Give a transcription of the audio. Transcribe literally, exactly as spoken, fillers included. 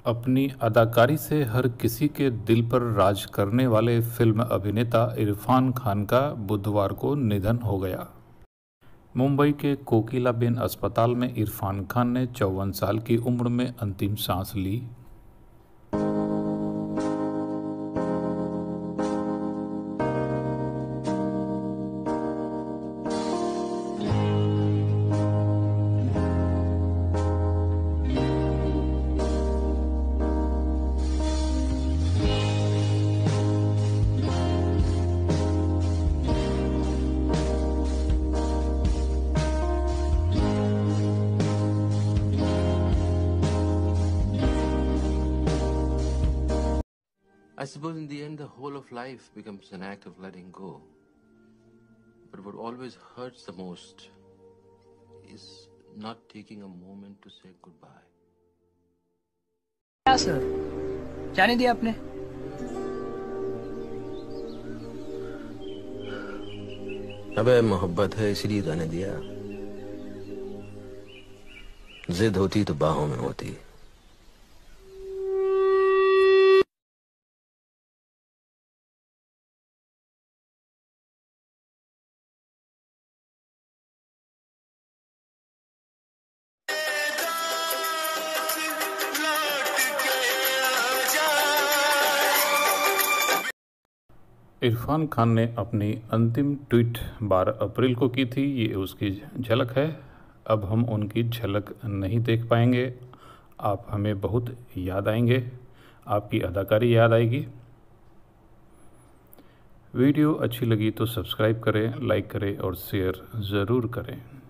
अपनी अदाकारी से हर किसी के दिल पर राज करने वाले फिल्म अभिनेता इरफान खान का बुधवार को निधन हो गया। मुंबई के कोकिलाबेन अस्पताल में इरफान खान ने चौवन साल की उम्र में अंतिम सांस ली। I suppose in the end the whole of life becomes an act of letting go. But what always hurts the most is not taking a moment to say goodbye. क्या सर, जाने दिया आपने? अबे मोहब्बत है इसलिए जाने दिया। जिद होती तो बाहों में होती। इरफान खान ने अपनी अंतिम ट्वीट बारह अप्रैल को की थी। ये उसकी झलक है। अब हम उनकी झलक नहीं देख पाएंगे। आप हमें बहुत याद आएंगे, आपकी अदाकारी याद आएगी। वीडियो अच्छी लगी तो सब्सक्राइब करें, लाइक करें और शेयर ज़रूर करें।